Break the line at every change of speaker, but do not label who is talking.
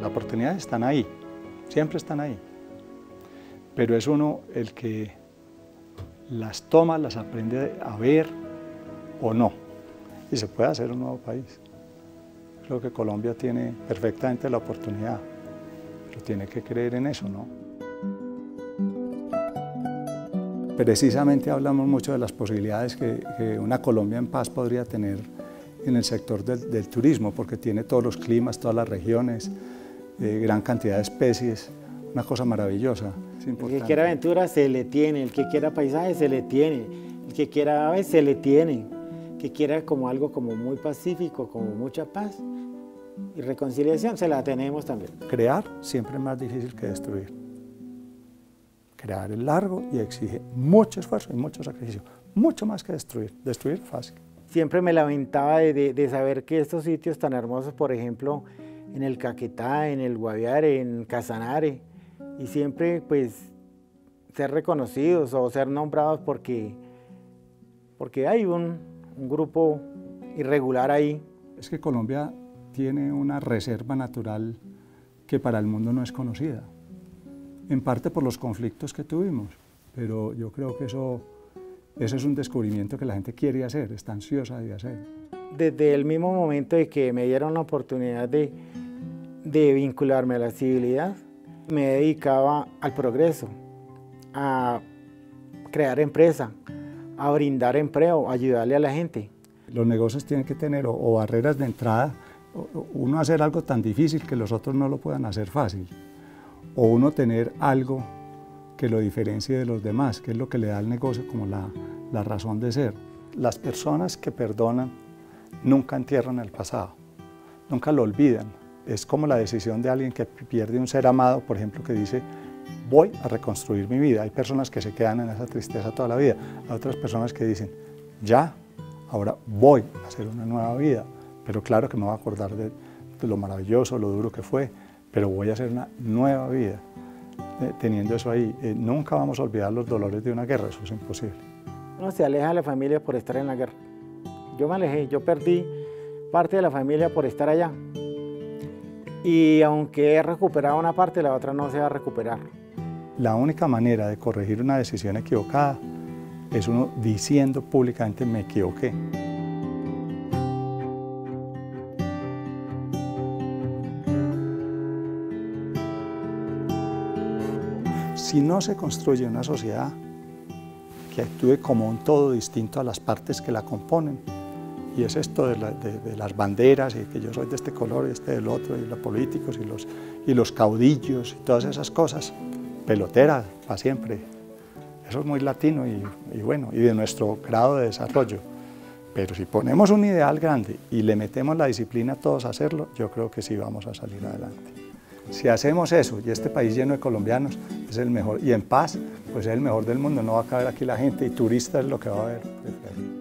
oportunidades están ahí, siempre están ahí, pero es uno el que las toma, las aprende a ver o no, y se puede hacer un nuevo país. Creo que Colombia tiene perfectamente la oportunidad, pero tiene que creer en eso, ¿no? Precisamente hablamos mucho de las posibilidades que una Colombia en paz podría tener en el sector del turismo, porque tiene todos los climas, todas las regiones, gran cantidad de especies, una cosa maravillosa.
El que quiera aventura se le tiene, el que quiera paisaje se le tiene, el que quiera aves se le tiene, el que quiera como algo como muy pacífico, como mucha paz y reconciliación, se la tenemos también.
Crear siempre es más difícil que destruir. Crear es largo y exige mucho esfuerzo y mucho sacrificio, mucho más que destruir. Destruir es fácil.
Siempre me lamentaba de saber que estos sitios tan hermosos, por ejemplo, en el Caquetá, en el Guaviare, en Casanare, y siempre pues ser reconocidos o ser nombrados porque hay un grupo irregular ahí.
Es que Colombia tiene una reserva natural que para el mundo no es conocida, en parte por los conflictos que tuvimos, pero yo creo que eso es un descubrimiento que la gente quiere hacer, está ansiosa de hacer.
Desde el mismo momento de que me dieron la oportunidad de vincularme a la civilidad, me dedicaba al progreso, a crear empresa, a brindar empleo, a ayudarle a la gente.
Los negocios tienen que tener o barreras de entrada, uno hacer algo tan difícil que los otros no lo puedan hacer fácil, o uno tener algo que lo diferencie de los demás, que es lo que le da al negocio como la razón de ser. Las personas que perdonan nunca entierran el pasado, nunca lo olvidan. Es como la decisión de alguien que pierde un ser amado, por ejemplo, que dice, voy a reconstruir mi vida. Hay personas que se quedan en esa tristeza toda la vida, hay otras personas que dicen, ya, ahora voy a hacer una nueva vida, pero claro que me voy a acordar de lo maravilloso, lo duro que fue, pero voy a hacer una nueva vida. Teniendo eso ahí, nunca vamos a olvidar los dolores de una guerra, eso es imposible.
Uno se aleja de la familia por estar en la guerra. Yo me alejé, yo perdí parte de la familia por estar allá. Y aunque he recuperado una parte, la otra no se va a recuperar.
La única manera de corregir una decisión equivocada es uno diciendo públicamente me equivoqué. Si no se construye una sociedad que actúe como un todo distinto a las partes que la componen, y es esto de las banderas, y que yo soy de este color y este del otro, y los políticos y los caudillos y todas esas cosas, pelotera para siempre. Eso es muy latino y bueno, y de nuestro grado de desarrollo. Pero si ponemos un ideal grande y le metemos la disciplina a todos a hacerlo, yo creo que sí vamos a salir adelante. Si hacemos eso, y este país lleno de colombianos es el mejor, y en paz, pues es el mejor del mundo, no va a caber aquí la gente, y turistas es lo que va a haber.